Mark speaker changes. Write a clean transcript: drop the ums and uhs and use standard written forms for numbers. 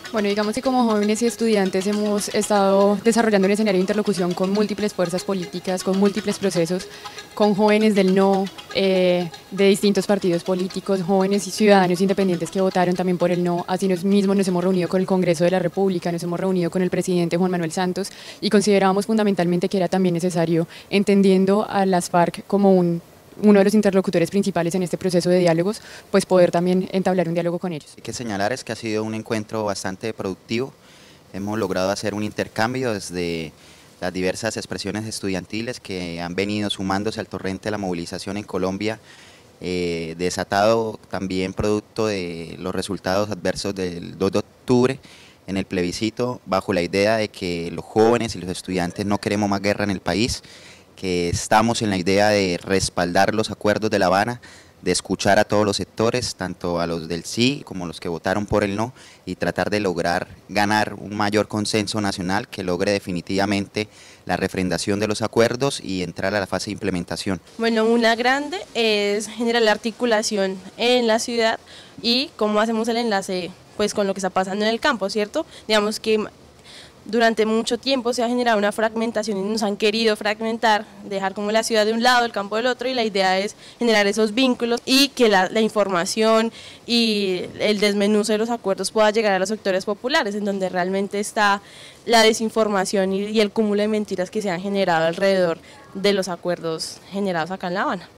Speaker 1: Bueno, digamos que como jóvenes y estudiantes hemos estado desarrollando un escenario de interlocución con múltiples fuerzas políticas, con múltiples procesos, con jóvenes del no, de distintos partidos políticos, jóvenes y ciudadanos independientes que votaron también por el no. Así mismo nos hemos reunido con el Congreso de la República, nos hemos reunido con el presidente Juan Manuel Santos y considerábamos fundamentalmente que era también necesario, entendiendo a las FARC como uno de los interlocutores principales en este proceso de diálogos, pues poder también entablar un diálogo con ellos.
Speaker 2: Hay que señalar es que ha sido un encuentro bastante productivo. Hemos logrado hacer un intercambio desde las diversas expresiones estudiantiles que han venido sumándose al torrente de la movilización en Colombia, desatado también producto de los resultados adversos del 2 de octubre en el plebiscito, bajo la idea de que los jóvenes y los estudiantes no queremos más guerra en el país, que estamos en la idea de respaldar los acuerdos de La Habana, de escuchar a todos los sectores, tanto a los del sí como los que votaron por el no, y tratar de lograr ganar un mayor consenso nacional que logre definitivamente la refrendación de los acuerdos y entrar a la fase de implementación.
Speaker 3: Bueno, una grande es generar la articulación en la ciudad y cómo hacemos el enlace pues con lo que está pasando en el campo, ¿cierto? Digamos que durante mucho tiempo se ha generado una fragmentación y nos han querido fragmentar, dejar como la ciudad de un lado, el campo del otro, y la idea es generar esos vínculos y que la información y el desmenuce de los acuerdos pueda llegar a los sectores populares, en donde realmente está la desinformación y el cúmulo de mentiras que se han generado alrededor de los acuerdos generados acá en La Habana.